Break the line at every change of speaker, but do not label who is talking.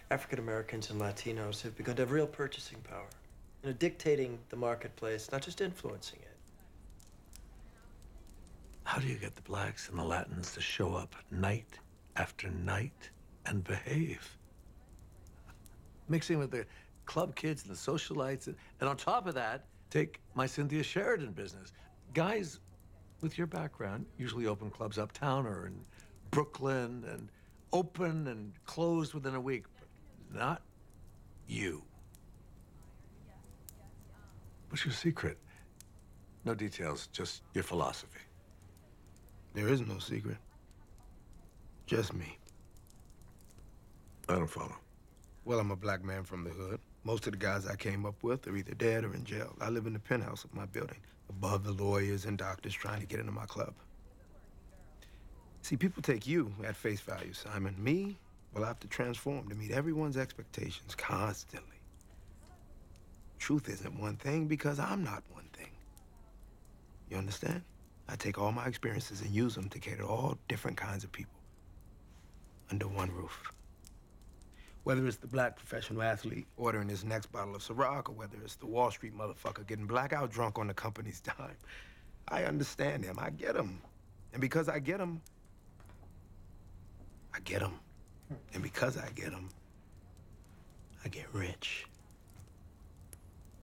African Americans and Latinos have begun to have real purchasing power, dictating the marketplace, not just influencing it.
How do you get the blacks and the Latins to show up night after night and behave? Mixing with the club kids and the socialites, and on top of that, take my Cynthia Sheridan business. Guys with your background usually open clubs uptown or in Brooklyn and open and closed within a week, but not you. What's your secret? No details, just your philosophy.
There is no secret. Just me.
I don't follow.
Well, I'm a black man from the hood. Most of the guys I came up with are either dead or in jail. I live in the penthouse of my building, above the lawyers and doctors trying to get into my club. See, people take you at face value, Simon. Me, well, I have to transform to meet everyone's expectations constantly. Truth isn't one thing because I'm not one thing. You understand? I take all my experiences and use them to cater to all different kinds of people under one roof. Whether it's the black professional athlete ordering his next bottle of Ciroc, or whether it's the Wall Street motherfucker getting blackout drunk on the company's dime, I understand him. I get him. And because I get him, I get him. And because I get him, I get rich.